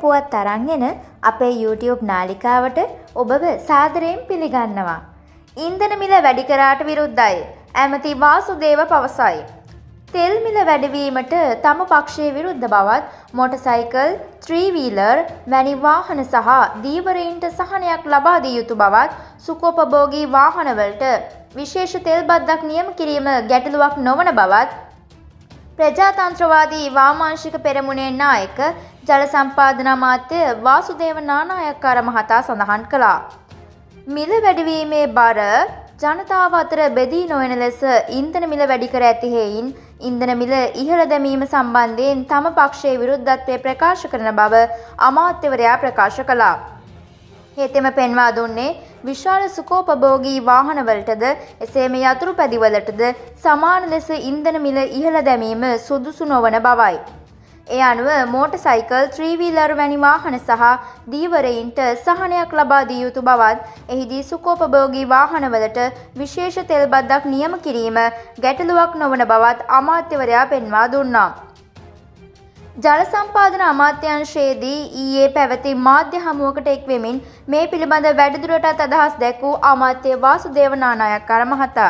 පුවත් තරන් එන අපේ YouTube නාලිකාවට ඔබව සාදරයෙන් පිළිගන්නවා. ඉන්ධන මිල වැඩි කරාට විරුද්ධයි ඇමති වාසුදේව පවසයි. තෙල් මිල වැඩිවීමට තම පක්ෂයේ විරුද්ධ බවත් මොටර්සයිකල්, 3-wheeler වැනි වාහන සහ දීවරයින්ට සහනයක් ලබා දිය යුතු බවත් සුඛෝපභෝගී වාහනවලට විශේෂ තෙල් බද්දක් නියම කිරීම ගැටලුවක් නොවන බවත් ප්‍රජාතන්ත්‍රවාදී වාමාංශික පෙරමුණේ නායක ජල සම්පාදන අමාත්‍ය වාසුදේව නානායක්කාර මහතා සඳහන් කළා. මිල වැඩිවීමේ බර ජනතාව අතර බෙදී නොවන ලෙස ඉන්ධන මිල වැඩි කර ඇති හේයින් ඉන්ධන මිල ඉහළ දැමීම සම්බන්ධයෙන් තම පක්ෂයේ විරුද්ධත්වය ප්‍රකාශ කරන බව අමාත්‍යවරයා ප්‍රකාශ කළා. හේතෙම පෙන්වා දුන්නේ විශාල සුඛෝපභෝගී වාහනවලටද එසේම යතුරු පැදිවලටද සමාන ලෙස ඉන්ධන මිල ඉහළ දැමීම සුදුසු නොවන බවයි. ඒ අනුව මෝටර්සයිකල්, 3-wheeler වැනි වාහන සහ දීවරයින්ට සහනයක් ලබා දිය යුතු බවත් එහිදී සුඛෝපභෝගී වාහනවලට විශේෂ තෙල් බද්දක් නියම කිරීම ගැටලුවක් නොවන බවත් අමාත්‍යවරයා පෙන්වා දුන්නා. ජල සම්පාදන අමාත්‍යාංශයේදී ඊයේ පැවති මාධ්‍ය හමුවකට එක් වෙමින් මේ පිළිබඳ වැඩිදුරටත් අදහස් දැක්වූ අමාත්‍ය වාසුදේව නානායක්කාර මහතා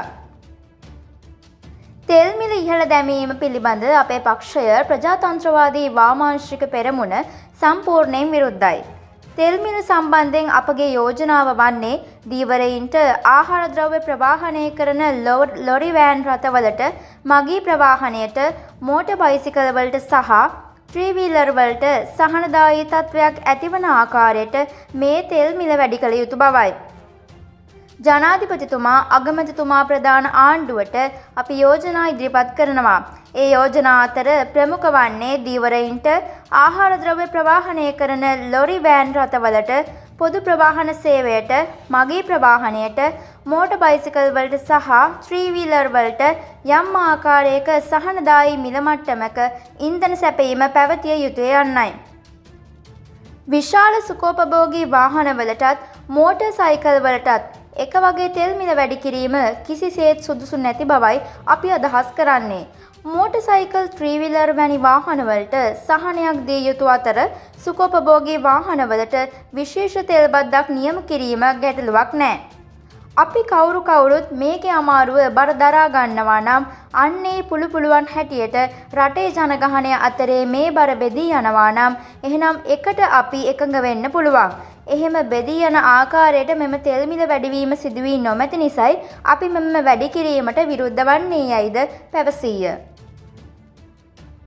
තෙල් මිල ඉහළ දැමීම පිළිබඳ අපේ පක්ෂය ප්‍රජාතන්ත්‍රවාදී වාමාංශික පෙරමුණ සම්පූර්ණයෙන් විරුද්ධයි. තෙල් මිල සම්බන්ධයෙන් අපගේ යෝජනාව වන්නේ දීවරයින්ට ආහාර ද්‍රව්‍ය ප්‍රවාහනය කරන ලොරි වෑන් රථවලට, මගී ප්‍රවාහනයට, මෝටර් බයිසිකල් වලට සහ 3-wheeler වලට සහනදායී තත්වයක් ඇතිවන ආකාරයට මේ තෙල් මිල වැඩි කළ යුතු බවයි. ජනාධිපතිතුමා අගමැතිතුමා ප්‍රධාන ආණ්ඩුවට අපි යෝජනා ඉදිරිපත් කරනවා. ඒ යෝජනා අතර ප්‍රමුඛ වන්නේ දීවරයින්ට ආහාර ද්‍රව්‍ය ප්‍රවාහනය කරන ලොරි වෑන් රථවලට, පොදු ප්‍රවාහන සේවයට, මගී ප්‍රවාහනයට, මෝටර් බයිසිකල් වලට සහ 3-wheeler වලට යම් ආකාරයක සහනදායී මිල මට්ටමක ඉන්ධන සැපයීම පැවතිය යුතුය යන්නයි. විශාල සුඛෝපභෝගී වාහනවලටත් මෝටර් සයිකල් වලටත් එක වගේ තෙල් මිල වැඩි කිරීම කිසිසේත් සුදුසු නැති බවයි අපි අදහස් කරන්නේ. මෝටර් සයිකල්, 3-wheeler වැනි වාහනවලට සහනයක් දිය යුතු අතර සුඛෝපභෝගී වාහනවලට විශේෂ තෙල් බද්දක් නියම කිරීම ගැටලුවක් නැහැ. අපි කවුරුත් මේකේ අමාරුව බර දරා ගන්නවා නම් අන්නේ පුළුවන් හැටියට රටේ ජනගහනය අතරේ මේ බර බෙදී යනවා නම් එහෙනම් එකට අපි එකඟ වෙන්න පුළුවන්. එහෙම බෙදී යන ආකාරයට මෙම තෙල් මිල වැඩිවීම සිදු වී නොමැති නිසායි අපි මෙම වැඩි කිරීමට විරුද්ධ වන්නේ යයිද පැවසීය.